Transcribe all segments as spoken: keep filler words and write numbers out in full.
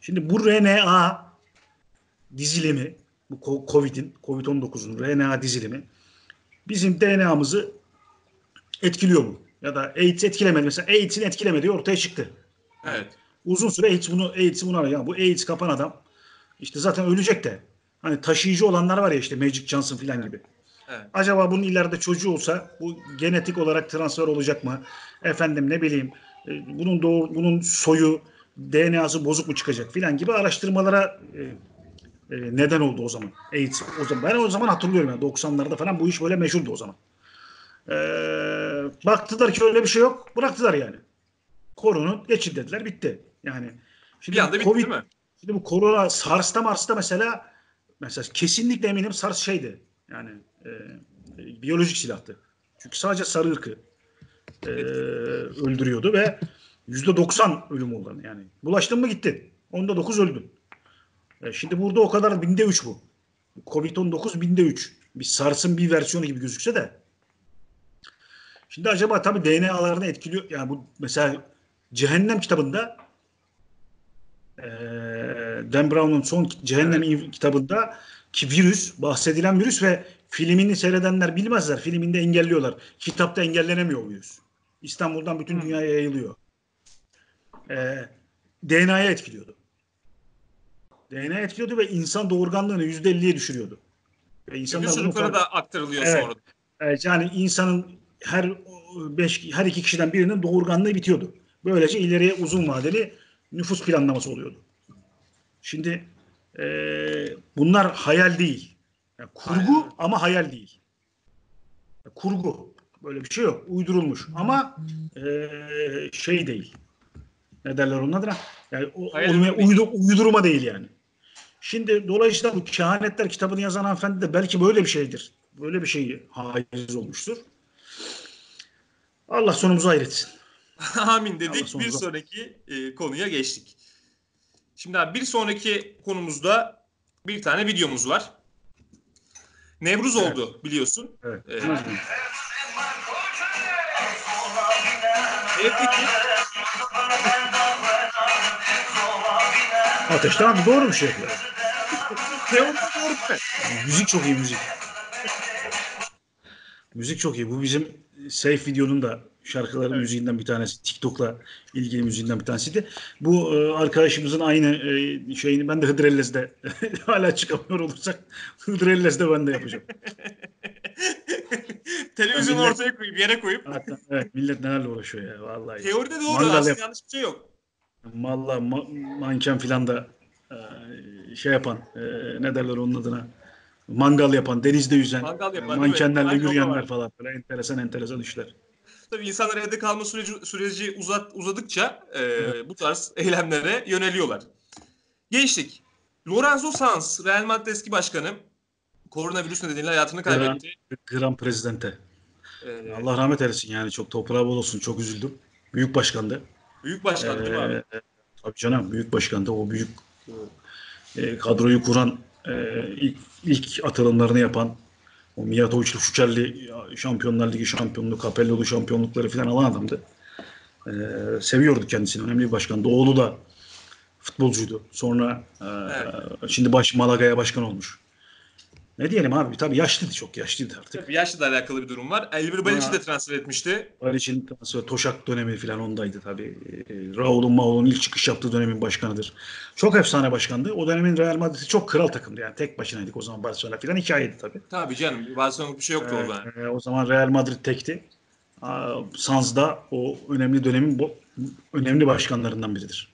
Şimdi bu R N A dizilimi, bu Covid'in, Covid on dokuzun R N A dizilimi bizim D N A'mızı etkiliyor mu? Ya da AIDS etkilemedi. Mesela AIDS'in etkilemediği ortaya çıktı. Yani Evet. uzun süre AIDS bunu AIDS'i bunu arıyor. Bu AIDS kapan adam işte zaten ölecek de. Hani taşıyıcı olanlar var ya işte Magic Johnson falan gibi. Evet. Acaba bunun ileride çocuğu olsa bu genetik olarak transfer olacak mı? Efendim ne bileyim bunun doğru, bunun soyu D N A'sı bozuk mu çıkacak filan gibi araştırmalara e, e, neden oldu o zaman. AIDS o zaman ben o zaman hatırlıyorum yani doksanlarda falan bu iş böyle meşhurdu o zaman. Ee, baktılar ki öyle bir şey yok. Bıraktılar yani. Koronu geçin dediler. Bitti. Yani Bir şimdi bu anda bitti değil Covid mi? şimdi bu korona SARS'ta Mars'ta mesela mesela kesinlikle eminim SARS şeydi. Yani e, e, biyolojik silahtı. Çünkü sadece sarı ırkı e, Etkili. öldürüyordu ve yüzde doksan ölüm oldu. Yani bulaştın mı gittin. Onda dokuz öldün. E, şimdi burada o kadar binde üç bu. Covid on dokuz binde üç. Bir SARS'ın bir versiyonu gibi gözükse de şimdi acaba tabii D N A'larını etkiliyor. Yani bu mesela Cehennem kitabında e, Dan Brown'un son Cehennem Evet. kitabında ki virüs, bahsedilen virüs ve filmini seyredenler bilmezler. Filminde engelliyorlar. Kitapta engellenemiyor o virüs. İstanbul'dan bütün Hmm. dünyaya yayılıyor. E, D N A'ya etkiliyordu. D N A etkiliyordu ve insan doğurganlığını yüzde elliye düşürüyordu. Ve Öbür insanlar bunun çocuklara fark. da aktarılıyor Evet. sonra. Evet. Yani insanın her beş, her iki kişiden birinin doğurganlığı bitiyordu. Böylece ileriye uzun vadeli nüfus planlaması oluyordu. Şimdi e, bunlar hayal değil. Yani Aynen kurgu öyle. ama hayal değil. Kurgu. Böyle bir şey yok. Uydurulmuş. Ama e, şey değil. Ne derler onun adına? Yani Hayal olmaya ürünü değil. uydu, uydurma değil yani. Şimdi dolayısıyla bu Kehanetler kitabını yazan hanımefendi de belki böyle bir şeydir. Böyle bir şeyi haiz olmuştur. Allah sonumuzu hayretsin. Amin Allah dedik. Bir sonumuzu sonraki e, konuya geçtik. Şimdi abi bir sonraki konumuzda bir tane videomuz var. Nevruz Evet. oldu biliyorsun. Evet. Ee, Bilmez miyim? evdeki Ateşten abi doğru bir şey yapıyor. teoride doğru değil mi? Müzik çok iyi müzik. Müzik çok iyi. Bu bizim Safe videonun da şarkıların Evet. müziğinden bir tanesi. TikTok'la ilgili müziğinden bir tanesiydi. Bu e, arkadaşımızın aynı e, şeyini ben de Hıdrellez'de hala çıkamıyor olursak Hıdrellez'de ben de yapacağım. Ya Televizyonu millet ortaya koyup yere koyup hatta, evet, millet nelerle uğraşıyor ya vallahi. teoride doğru. Mangal yap. Aslında yanlış bir şey yok. Valla ma- manken filan da e, şey yapan e, ne derler onun adına mangal yapan, denizde yüzen, Mangal e, yapan değil mi? mankenlerle Aynen o da yürüyenler var. falan böyle enteresan enteresan işler. Tabii insanlar evde kalma süreci, süreci uzat, uzadıkça Evet. e, bu tarz eylemlere yöneliyorlar. Geçtik. Lorenzo Sanz, Real Madrid eski başkanı, koronavirüs nedeniyle hayatını Gran, kaybetti. Gran Prezidente. E, Allah rahmet eylesin yani çok toprağı bol olsun çok üzüldüm. Büyük başkandı. büyük başkandı değil mi abi? Ee, tabii canım büyük başkandı. O büyük e, kadroyu kuran e, ilk, ilk atılımlarını yapan o Mijatovic, Şuçerli Şampiyonlar Ligi şampiyonluğu, Capello'lu şampiyonlukları falan alan adamdı. Ee, seviyorduk kendisini. Önemli bir başkandı. Oğlu da futbolcuydu. Sonra Evet. e, şimdi baş Malaga'ya başkan olmuş. Ne diyelim abi? Tabii yaşlıydı, çok yaşlıydı artık. Tabii yaşla da alakalı bir durum var. Elvir Balic'i de Ama transfer etmişti. Barış'ın transfer, Toşak dönemi falan ondaydı tabii. E, Raul'un Maul'un ilk çıkış yaptığı dönemin başkanıdır. Çok efsane başkandı. O dönemin Real Madrid'i çok kral takımdı. Yani tek başınaydık o zaman Barcelona falan hikayeydi tabii. Tabii canım. Barcelona'lık bir şey yoktu o zaman. E, o zaman Real Madrid tekti. Sanz da o önemli dönemin bu, önemli başkanlarından biridir.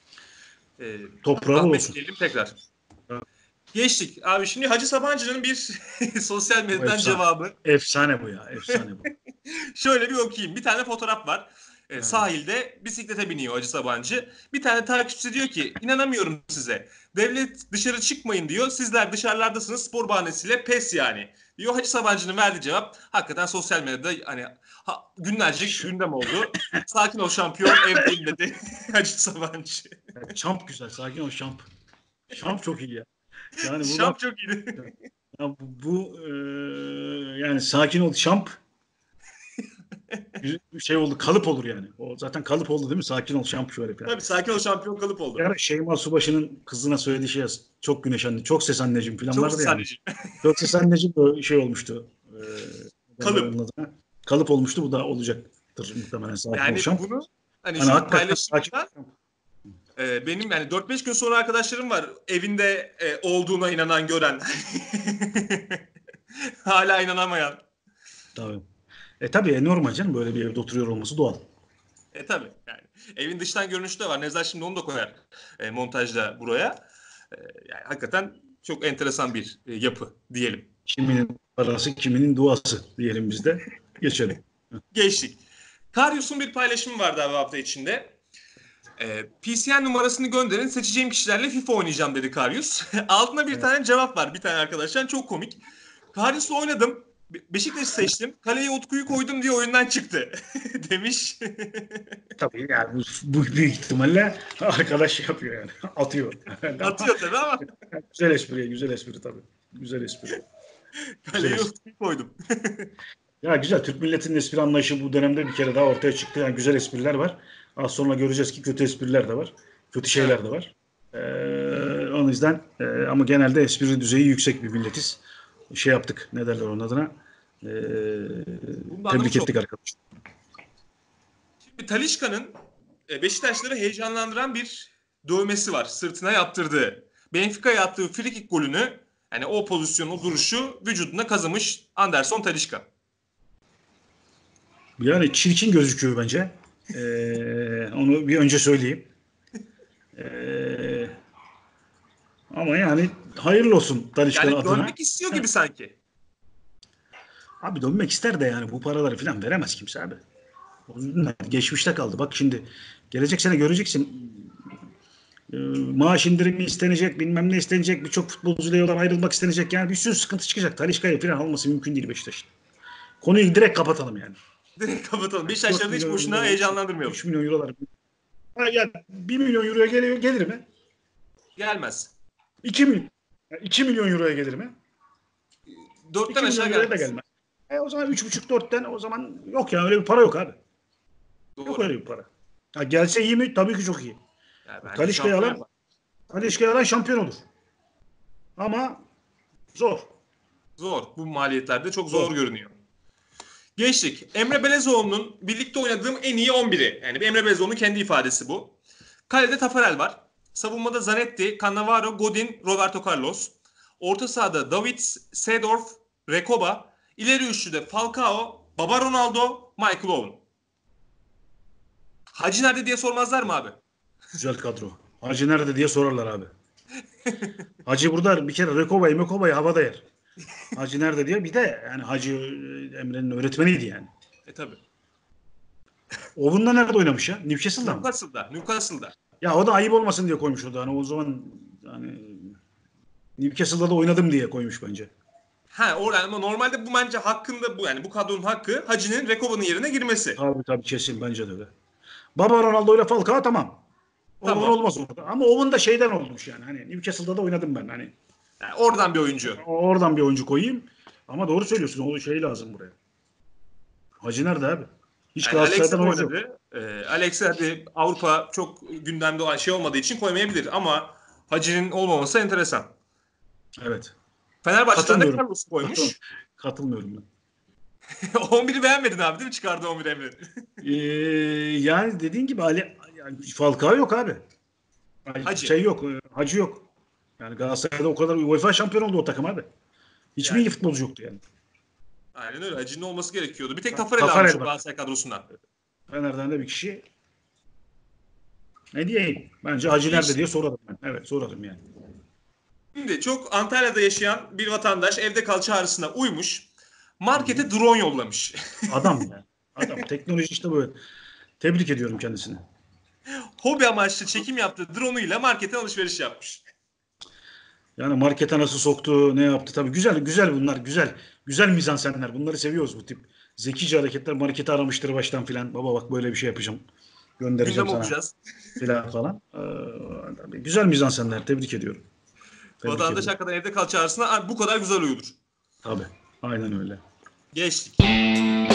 E, Toprağı bol rahmet olsun. dileyelim tekrar. Geçtik. Abi şimdi Hacı Sabancı'nın bir sosyal Bu medyadan efsane. cevabı. Efsane bu ya. Efsane bu. Şöyle bir okuyayım. Bir tane fotoğraf var. E, Evet. sahilde bisiklete biniyor Hacı Sabancı. Bir tane takipçisi diyor ki inanamıyorum size. Devlet dışarı çıkmayın diyor. Sizler dışarılardasınız spor bahanesiyle pes yani. Diyor Hacı Sabancı'nın verdiği cevap hakikaten sosyal medyada hani ha, günlerce Şu, gündem oldu. Sakin ol şampiyon evdeyim dedi Hacı Sabancı. ya, Şamp güzel. Sakin ol Şamp. Şamp çok iyi ya. Yani bu Şamp laf çok iyiydi. ya bu, bu, e, yani sakin ol Şamp bir şey oldu, kalıp olur yani. O zaten kalıp oldu değil mi? Sakin ol şampiyon falan. Tabii sakin ol şampiyon kalıp oldu. Yani Şeyma Subaşı'nın kızına söylediği şey çok güneş anne, çok ses anneciğim falan Çok vardı yani. sadece. Çok ses anneciğim böyle şey olmuştu. Ee, Kalıp. adına. Kalıp olmuştu, bu da olacaktır muhtemelen, sakin ol Yani şamp. bunu hani Hani şu hakikaten sakin. paylaşımda e, benim yani dört beş gün sonra arkadaşlarım var evinde e, olduğuna inanan gören. Hala inanamayan. Tabii. E tabii e, normal canım, böyle bir evde oturuyor olması doğal. E tabii yani. Evin dıştan görünüşü de var. Nevzat şimdi onu da koyar e, montajda buraya. E, yani hakikaten çok enteresan bir e, yapı diyelim. Kiminin parası, kiminin duası diyelim biz de. Geçelim. Geçtik. Karius'un bir paylaşımı vardı abi hafta içinde. E, P C N numarasını gönderin, seçeceğim kişilerle FIFA oynayacağım dedi Karius. Altına bir Evet. tane cevap var bir tane arkadaştan, çok komik. Karius'la oynadım. Be- Beşiktaş'ı seçtim. Kaleye Utku'yu koydum diye oyundan çıktı demiş. Tabii yani bu, bu büyük ihtimalle arkadaş yapıyor yani. Atıyor. Atıyor tabii ama Güzel espri, güzel espri tabii. Güzel espri. Güzel kaleye espri. Utku'yu koydum. Ya güzel, Türk milletinin espri anlayışı bu dönemde bir kere daha ortaya çıktı. Yani güzel espriler var. Az sonra göreceğiz ki kötü espriler de var. Kötü şeyler Evet. de var. Ee, o yüzden e, ama genelde espri düzeyi yüksek bir milletiz. Şey yaptık, ne derler onun adına? Ee, Bunu da tebrik anlamış ettik olduk. arkadaş. Şimdi Talisca'nın e, Beşiktaşları heyecanlandıran bir dövmesi var. Sırtına yaptırdığı. Benfica'ya attığı frikik golünü, yani o pozisyonu, o duruşu vücuduna kazımış Anderson Talisca. Yani çirkin gözüküyor bence. Ee, onu bir önce söyleyeyim. Ee, ama yani hayırlı olsun Talisca Yani adına. dönmek istiyor gibi sanki. Abi dönmek ister de yani bu paraları falan veremez kimse abi. O yüzden geçmişte kaldı. Bak şimdi gelecek sene göreceksin. Ee, maaş indirimi istenecek, bilmem ne istenecek. Birçok futbolcuyla yoldan ayrılmak istenecek. Yani bir sürü sıkıntı çıkacak. Talisca'yı falan alması mümkün değil Beşiktaş'ın. Konuyu direkt kapatalım yani. Direkt kapatalım. dört Beşiktaşları da hiç milyon boşuna euro, heyecanlandırmayalım. üç milyon eurolar. Ha, ya bir milyon euroya geliyor, gelir mi? Gelmez. iki milyon. iki milyon euroya gelir mi? Dörtten iki milyon aşağı euroya da gelmez. gelmez. E o zaman üç buçuk dörtten o zaman yok ya, öyle bir para yok abi. Yok Doğru. öyle bir para. Ha, gelse iyi mi? Tabii ki çok iyi. Yani bence Talisca'yı şampiyon alan yapar. Talisca'yı alan şampiyon olur. Ama zor. Zor. Bu maliyetlerde çok Zor. zor görünüyor. Geçtik. Emre Belezoğlu'nun birlikte oynadığım en iyi on biri. Yani Emre Belezoğlu'nun kendi ifadesi bu. Kalede Tafarel var. Savunmada Zanetti, Cannavaro, Godin, Roberto Carlos. Orta sahada David, Seedorf, Recoba. İleri üçlüde Falcao, Baba Ronaldo, Michael Owen. Hacı nerede diye sormazlar mı abi? Güzel kadro. Hacı nerede diye sorarlar abi. Hacı burada bir kere Rekoba'yı Mekoba'yı havada yer. Hacı nerede diye, bir de yani Hacı e, Emre'nin öğretmeniydi yani. E tabi. Owen'da nerede oynamış ya? Newcastle'da mı? Newcastle'da. Newcastle'da. Ya o da ayıp olmasın diye koymuş o da. Hani o zaman hani Newcastle'da da oynadım diye koymuş bence. Ha orada ama normalde bu bence hakkında bu, yani bu kadronun hakkı Hacı'nın Rekoba'nın yerine girmesi. Tabii tabii, kesin bence de öyle. Baba Ronaldo ile Falcao tamam. Owen Tamam. olmaz orada. Ama Owen da şeyden olmuş yani. Hani Newcastle'da da oynadım ben. Hani Yani oradan bir oyuncu. oradan bir oyuncu koyayım. Ama doğru söylüyorsun. O şey lazım buraya. Hacı nerede abi? Hiç Yani Alex'e Galatasaray'dan oyuncu yok. oynadı. Ee, Alex hadi Avrupa çok gündemde olan şey olmadığı için koymayabilir ama Hacı'nın olmaması enteresan. Evet. Fenerbahçe'den de Katılmıyorum. Carlos'u koymuş. Katılmıyorum ben. on biri beğenmedin abi değil mi? Çıkardı on bir Emre. Ee, yani dediğin gibi Ali, yani Falcao yok abi. Hacı. Şey yok. e, Hacı yok. Yani Galatasaray'da o kadar UEFA şampiyon oldu o takım abi. Hiç mi iyi Yani futbolcu yoktu yani? aynen öyle. Hacı'nın olması gerekiyordu. Bir tek Tafarel almış Tafarel o var. Galatasaray kadrosundan. Fener'den de bir kişi. Ne diyeyim? Bence Hacı nerede diye sorarım ben. Evet, sorarım yani. Şimdi çok Antalya'da yaşayan bir vatandaş evde kal çağrısına uymuş. Hı hı. Markete drone yollamış. Adam ya. Adam. Teknoloji işte böyle. Tebrik ediyorum kendisini. Hobi amaçlı çekim yaptığı drone'uyla markete alışveriş yapmış. Yani markete nasıl soktu, ne yaptı? Tabii güzel, güzel bunlar, güzel. Güzel mizansenler. Bunları seviyoruz, bu tip. Zekice hareketler. Marketi aramıştır baştan filan. Baba bak böyle bir şey yapacağım. Göndereceğim Gündem sana olacağız. filan falan. Ee, güzel mizansenler. Tebrik ediyorum. Tebrik Vatandaş ediyorum. hakikaten evde kal çağrısına bu kadar güzel uyudur. Tabii. Aynen öyle. Geçtik.